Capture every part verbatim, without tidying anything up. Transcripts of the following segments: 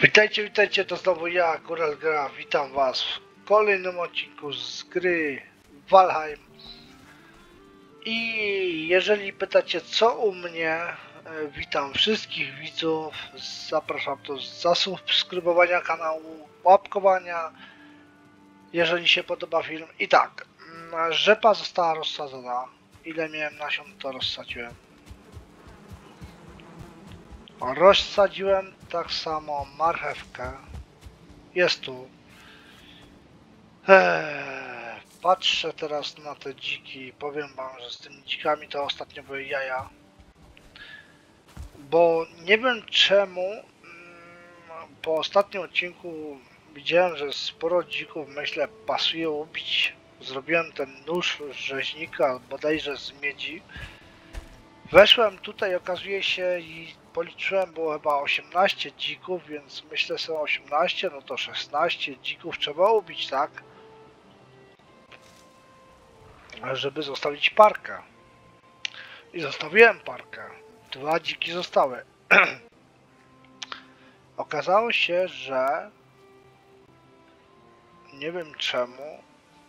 Witajcie, witajcie, to znowu ja, Góral Gra. Witam was w kolejnym odcinku z gry Valheim. I jeżeli pytacie co u mnie, witam wszystkich widzów, zapraszam do zasubskrybowania kanału, łapkowania, jeżeli się podoba film. I tak, rzepa została rozsadzona, ile miałem nasion to rozsadziłem. Rozsadziłem tak samo marchewkę. Jest tu. Eee, patrzę teraz na te dziki. Powiem wam, że z tymi dzikami to ostatnio były jaja. Bo nie wiem czemu mm, po ostatnim odcinku widziałem, że sporo dzików, myślę, pasuje ubić. Zrobiłem ten nóż rzeźnika, bodajże z miedzi. Weszłem tutaj, okazuje się, i policzyłem, było chyba osiemnaście dzików, więc myślę sobie osiemnaście, no to szesnaście dzików trzeba ubić, tak? Żeby zostawić parkę. I zostawiłem parkę. Dwa dziki zostały. Okazało się, że nie wiem czemu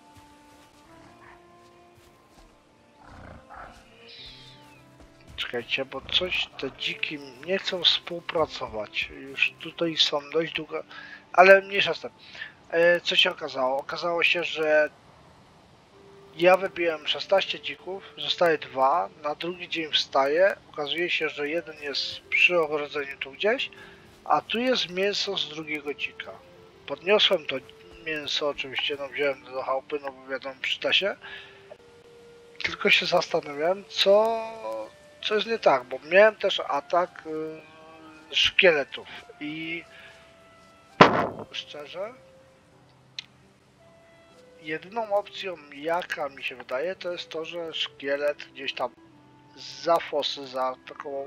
Czekajcie, bo coś te dziki nie chcą współpracować. Już tutaj są dość długo, ale mniejsza z tym. E, co się okazało? Okazało się, że ja wybiłem szesnaście dzików, zostaje dwa, na drugi dzień wstaję, okazuje się, że jeden jest przy ogrodzeniu tu gdzieś, a tu jest mięso z drugiego dzika. Podniosłem to mięso, oczywiście, no wziąłem do chałupy, no bo wiadomo, przyda się. Tylko się zastanawiałem, co... co jest nie tak, bo miałem też atak yy, szkieletów i szczerze jedyną opcją, jaka mi się wydaje, to jest to, że szkielet gdzieś tam za fosy, za taką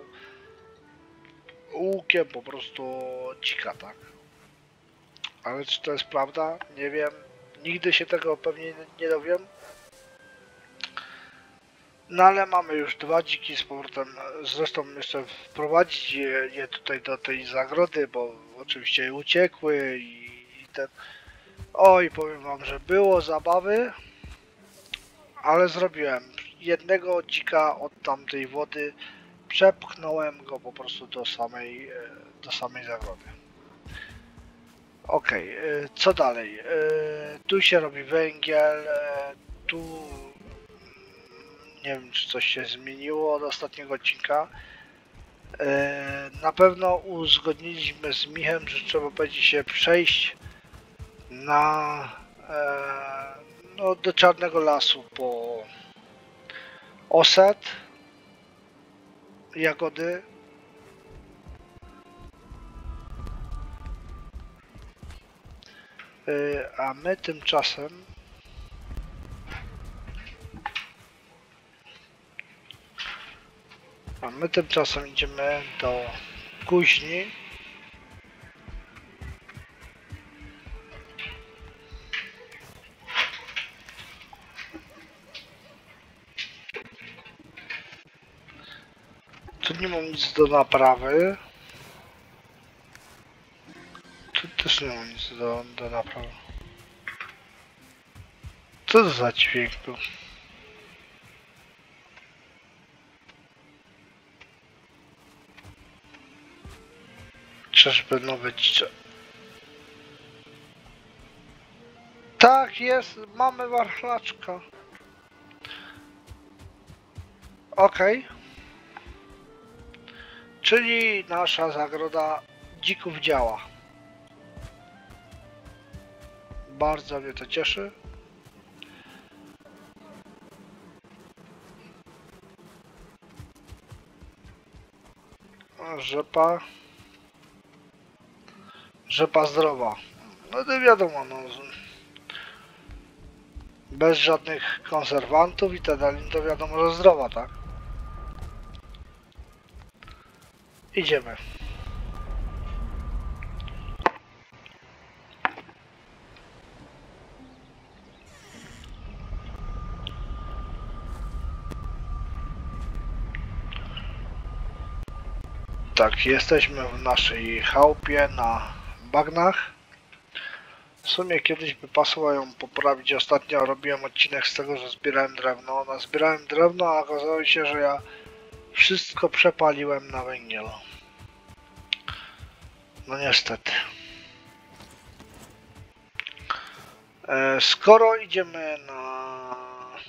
łukiem po prostu dzika, tak? Ale czy to jest prawda? Nie wiem. Nigdy się tego pewnie nie dowiem. No ale mamy już dwa dziki z powrotem, zresztą jeszcze wprowadzić je, je tutaj do tej zagrody, bo oczywiście uciekły i, i ten... Oj, powiem wam, że było zabawy, ale zrobiłem. Jednego dzika od tamtej wody przepchnąłem go po prostu do samej, do samej zagrody. Ok, co dalej? Tu się robi węgiel, tu... Nie wiem, czy coś się zmieniło od ostatniego odcinka. Na pewno uzgodniliśmy z Michem, że trzeba będzie się przejść na no, do Czarnego Lasu po oset, jagody. A my tymczasem A my tymczasem idziemy do kuźni. Tu nie mam nic do naprawy. Tu też nie mam nic do, do naprawy. Co to za dźwięk był? Czyżby nowe dzicze? Tak, jest, mamy warchlaczka. Okej. Okay. Czyli nasza zagroda dzików działa. Bardzo mnie to cieszy. A rzepa. Rzepa zdrowa. No to wiadomo, no, bez żadnych konserwantów i tak dalej, to wiadomo, że zdrowa, tak? Idziemy. Tak, jesteśmy w naszej chałupie na bagnach. W sumie kiedyś by pasowało ją poprawić. Ostatnio robiłem odcinek z tego, że zbierałem drewno. No, zbierałem drewno, a okazało się, że ja wszystko przepaliłem na węgiel. No niestety. E, skoro idziemy na...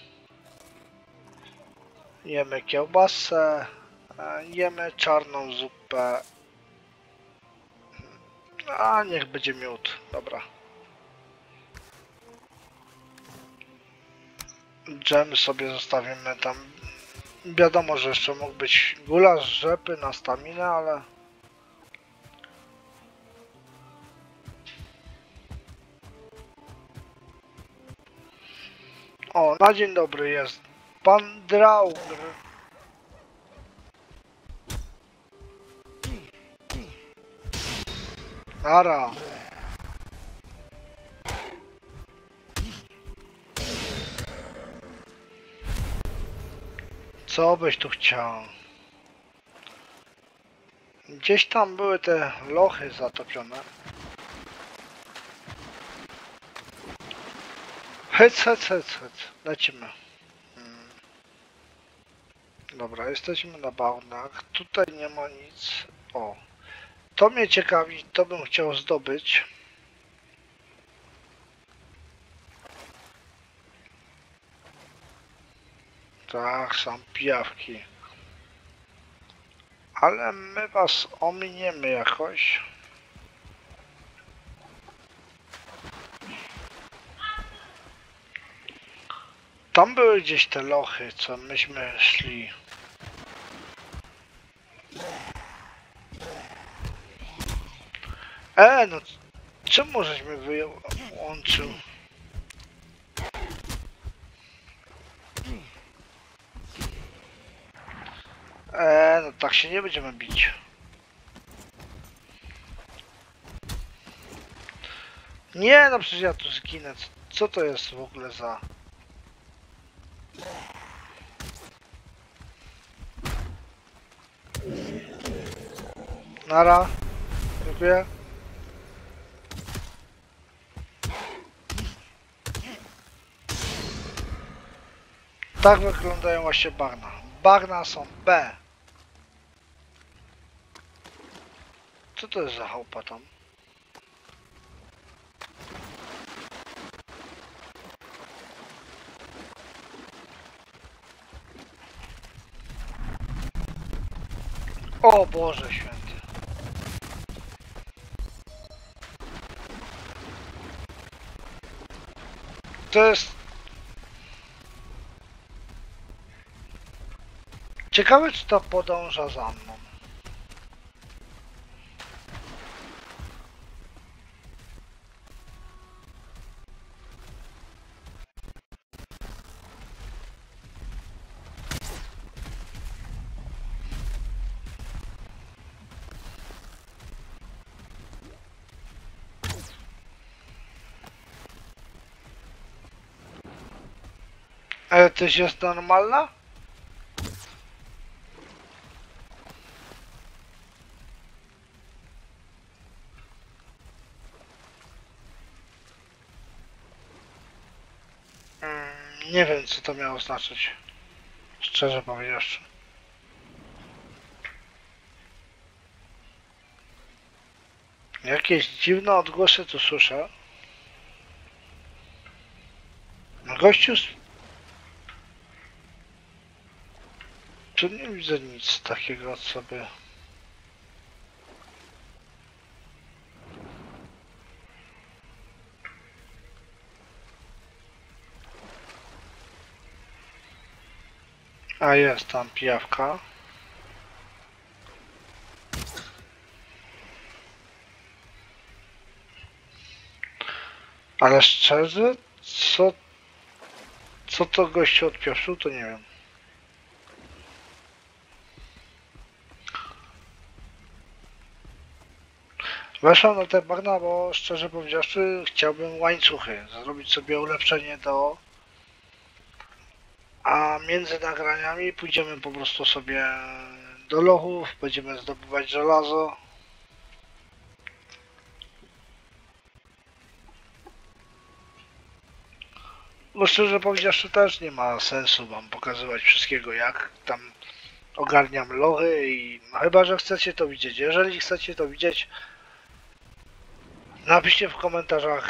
Jemy kiełbasę, e, jemy czarną zupę. A niech będzie miód, dobra. Dżem sobie zostawimy tam. Wiadomo, że jeszcze mógł być gulasz, rzepy na staminę, ale... O, na dzień dobry jest pan Draugr. Ara. Co byś tu chciał? Gdzieś tam były te lochy zatopione. Hyc, hyc, hyc, hyc. Lecimy. Hmm. Dobra, jesteśmy na bagnach. Tutaj nie ma nic. O. To mnie ciekawi, to bym chciał zdobyć. Tak, są pijawki. Ale my was ominiemy jakoś. Tam były gdzieś te lochy, co myśmy szli. E, no czemu żeśmy wyłączył? E, no tak się nie będziemy bić. Nie, no przecież ja tu zginę. Co to jest w ogóle za... Nara. Dziękuję. Tak wyglądają właśnie bagna. Bagna są B. Co to jest za chałupa tam? O Boże święty. To jest... Ciekawe, czy to podąża za mną. Ale tyś jest normalna? Mm, nie wiem, co to miało znaczyć. Szczerze powiedziawszy. Jakieś dziwne odgłosy tu słyszę. No gościu... Tu nie widzę nic takiego, co by... A jest tam pijawka. Ale szczerze, co... Co to gościu odpioszył, to nie wiem. Weszłam na te bagna, bo szczerze powiedziawszy chciałbym łańcuchy. Zrobić sobie ulepszenie do... A między nagraniami pójdziemy po prostu sobie do lochów, będziemy zdobywać żelazo. Bo szczerze powiedziawszy też nie ma sensu wam pokazywać wszystkiego, jak tam ogarniam lochy i no chyba, że chcecie to widzieć. Jeżeli chcecie to widzieć, napiszcie w komentarzach.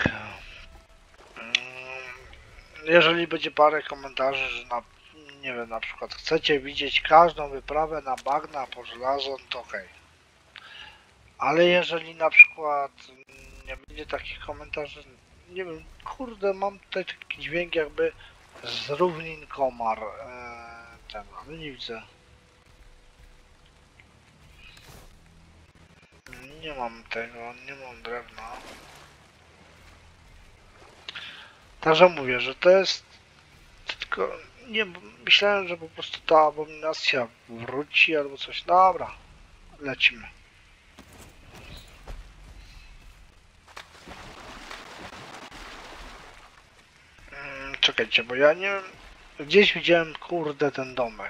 Jeżeli będzie parę komentarzy, że na, nie wiem, na przykład chcecie widzieć każdą wyprawę na bagna po żelazo, to okej. Okay. Ale jeżeli na przykład nie będzie takich komentarzy, nie wiem, kurde, mam tutaj taki dźwięk jakby z równin komar, eee, ten, ale nie widzę. Nie mam tego, nie mam drewna. Także mówię, że to jest tylko, nie, myślałem, że po prostu ta abominacja wróci albo coś. Dobra, lecimy. Czekajcie, bo ja nie wiem, gdzieś widziałem, kurde, ten domek.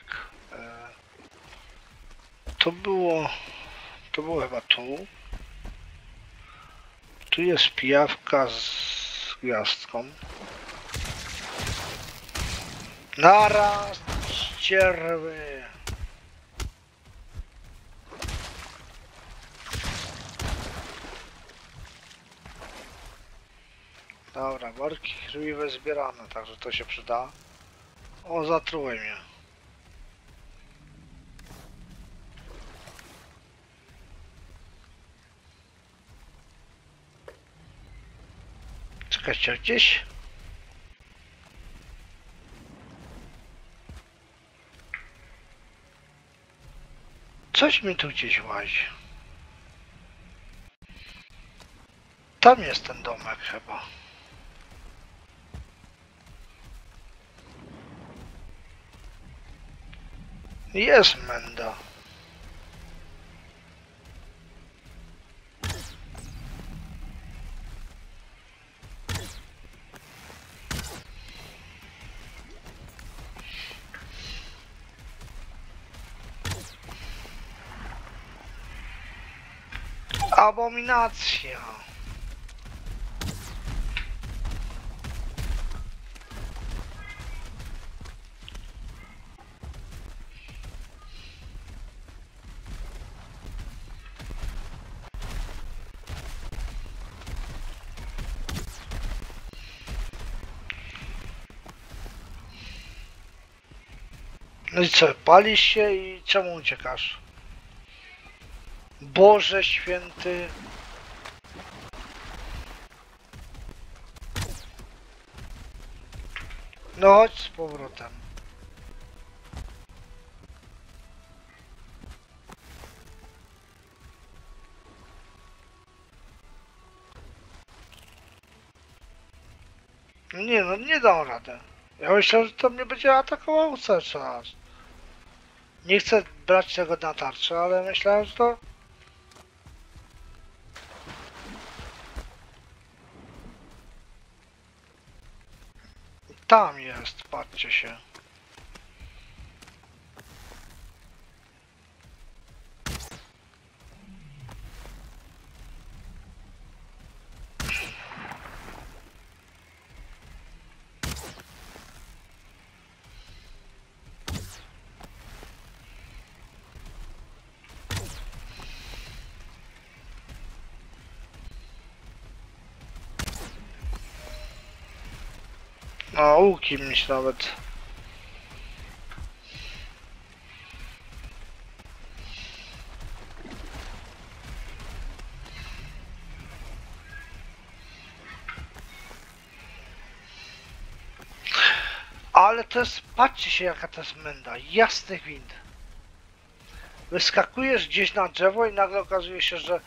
To było, to było chyba tu. Tu jest pijawka z gwiazdką. Naraz, ścierwy! Dobra, worki krwiwe zbierane, także to się przyda. O, zatrułeś mnie. Czekajcie, gdzieś? Coś mi tu gdzieś łazi. Tam jest ten domek chyba. Jest menda. Abominacja. No i co, palisz się i czemu uciekasz? Boże święty. No chodź z powrotem. Nie no, nie dam radę. Ja myślałem, że to mnie będzie atakował cały czas. Nie chcę brać tego na tarczę, ale myślałem, że to... Tam jest, patrzcie się. No, łuki mi się nawet... Ale to jest, patrzcie się jaka to jest menda, jasny gwint. Wyskakujesz gdzieś na drzewo i nagle okazuje się, że...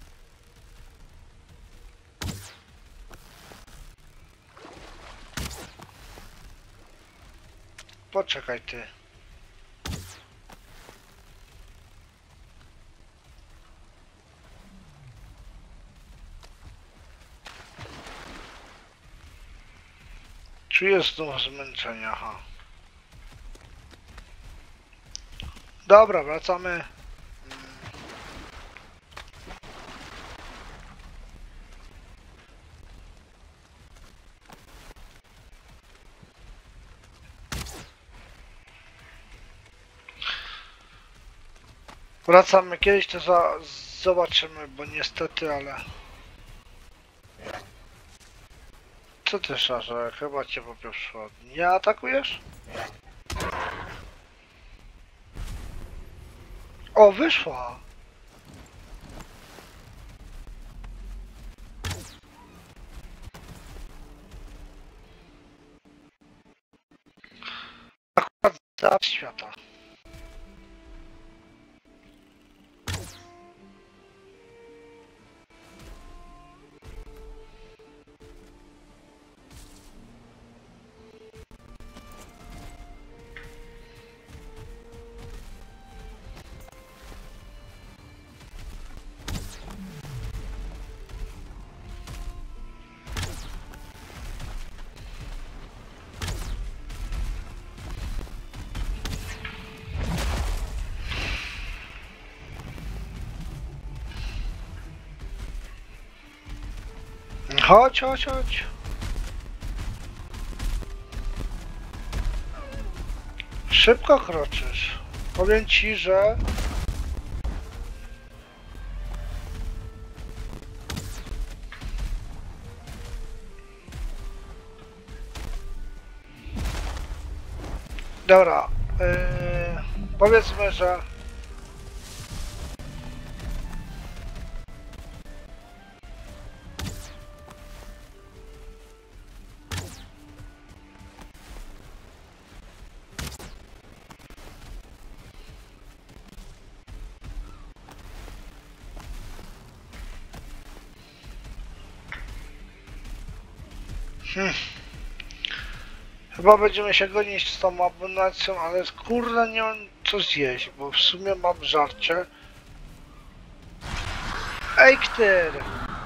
Poczekaj ty. Czuję znów zmęczenie, aha. Dobra, wracamy. Wracamy kiedyś, to za, zobaczymy, bo niestety, ale... Co ty, Szarze? Chyba cię popieprzyło. Nie atakujesz? O, wyszła! Akurat za świata. Chodź, chodź, chodź. Szybko kroczysz. Powiem ci, że... Dobra. Yy, powiedzmy, że... Hmm. Chyba będziemy się gonić z tą abonacją, ale kurde nie mam co zjeść, bo w sumie mam żarcie. Ej, który?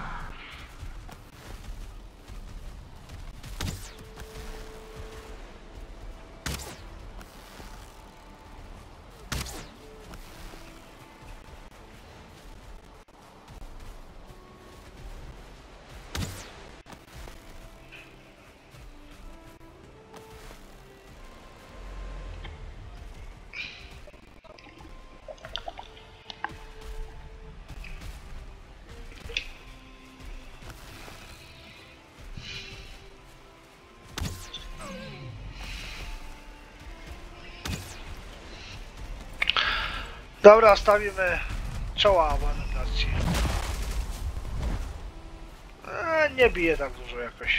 Dobra, stawimy czoła abonacji. E, nie bije tak dużo jakoś.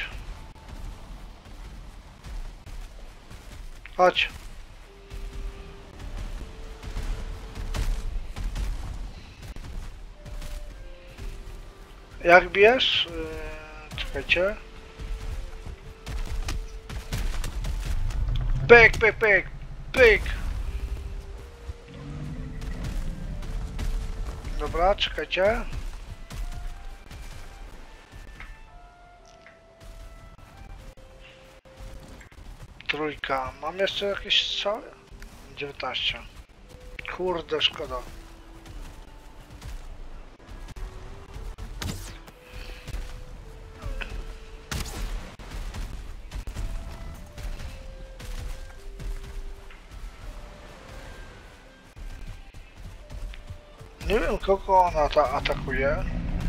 Chodź. Jak bijesz? Yy, czekajcie. Pyk, pyk, pyk, pyk. Dobra, czekajcie. Trójka. Mam jeszcze jakieś strzały? dziewiętnaście. Kurde, szkoda. Nie wiem, kogo ona ta atakuje.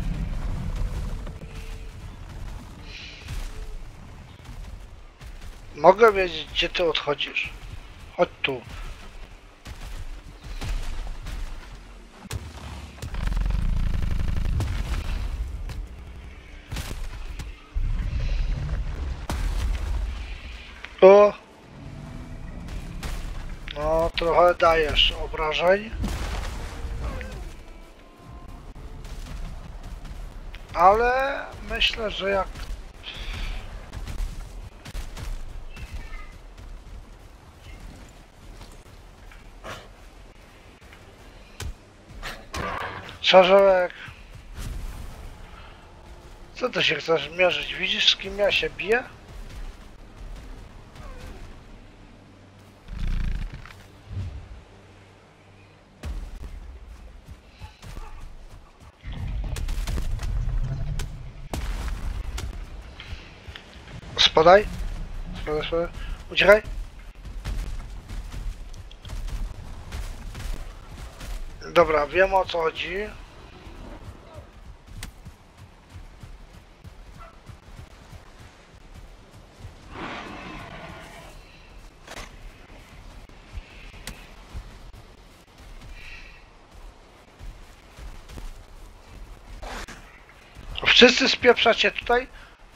Mogę wiedzieć, gdzie ty odchodzisz? Chodź tu. O! No, trochę dajesz obrażeń. Ale myślę, że jak... Szarzełek. Co ty się chcesz mierzyć? Widzisz, z kim ja się biję? Spadaj. Spadaj, spadaj. Uciekaj. Dobra, wiem o co chodzi. Wszyscy spieprzacie tutaj?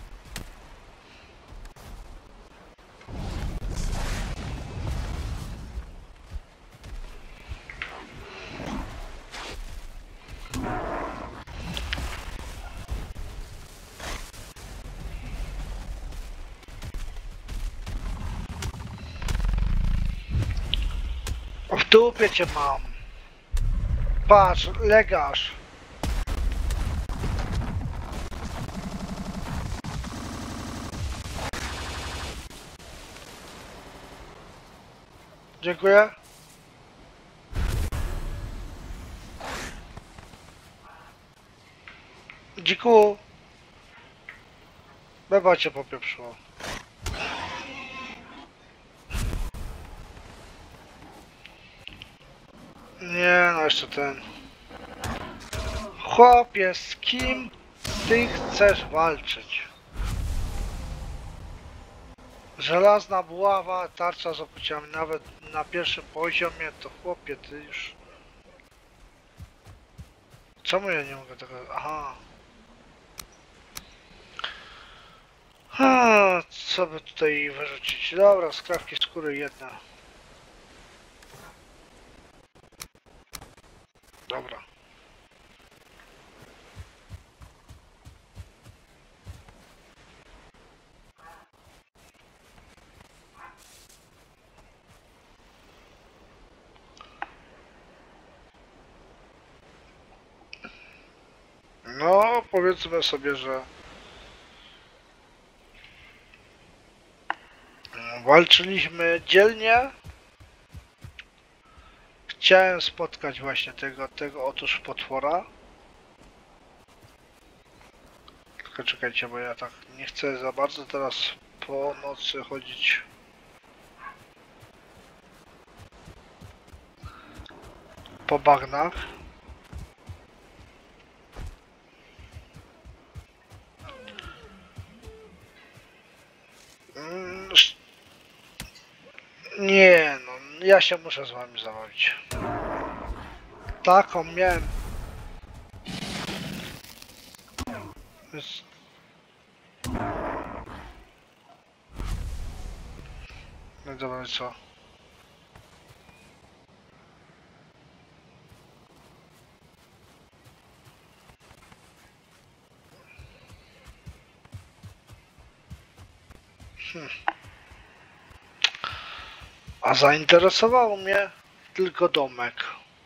W dupie cię mam. Patrz, legarz. Dziękuję. Dziku. Beba cię popieprzyło. Nie, no jeszcze ten. Chłopie, z kim ty chcesz walczyć? Żelazna buława, tarcza z okuciami, nawet na pierwszym poziomie, to chłopie, ty już... Czemu ja nie mogę tego... Aha. Ha, co by tutaj wyrzucić? Dobra, skrawki skóry jedna. Dobra. No, powiedzmy sobie, że walczyliśmy dzielnie. Chciałem spotkać właśnie tego, tego otóż potwora. Tylko czekajcie, bo ja tak nie chcę za bardzo teraz po nocy chodzić. Po bagnach. Mm, Nie no, ja się muszę z wami zabawić. Taką miałem. Jest... No dobra, co? Hmm. A zainteresował mnie tylko domek.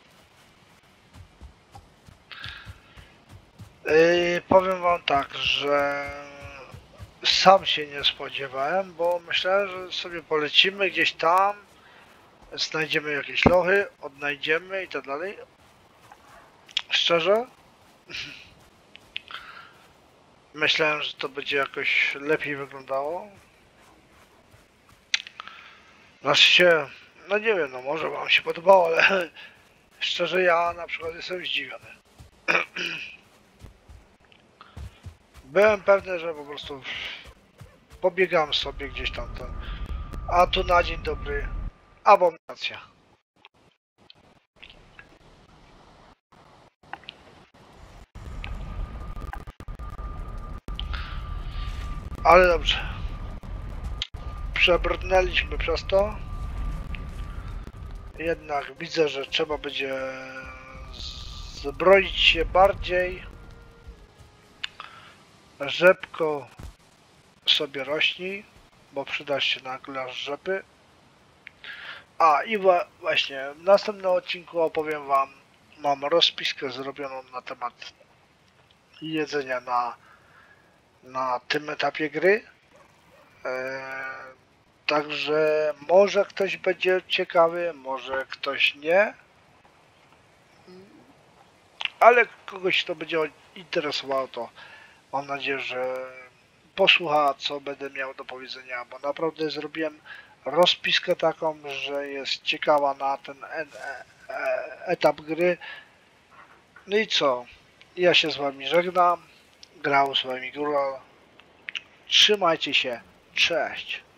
Yy, powiem wam tak, że sam się nie spodziewałem, bo myślałem, że sobie polecimy gdzieś tam, znajdziemy jakieś lochy, odnajdziemy i tak dalej. Szczerze? Myślałem, że to będzie jakoś lepiej wyglądało. Znaczy się, no nie wiem, no może wam się podobało, ale szczerze ja na przykład jestem zdziwiony. Byłem pewny, że po prostu pobiegam sobie gdzieś tam, tam. A tu na dzień dobry abominacja. Ale dobrze. Przebrnęliśmy przez to. Jednak widzę, że trzeba będzie zbroić się bardziej. Rzepko sobie rośnij, bo przyda się nagle rzepy. A i właśnie w następnym odcinku opowiem wam, mam rozpiskę zrobioną na temat jedzenia na, na tym etapie gry. Eee, także może ktoś będzie ciekawy, może ktoś nie. Ale kogoś to będzie interesowało, to mam nadzieję, że posłucha, co będę miał do powiedzenia, bo naprawdę zrobiłem rozpiskę taką, że jest ciekawa na ten e, etap gry. No i co? Ja się z wami żegnam. Grał z wami Góral. Trzymajcie się. Cześć.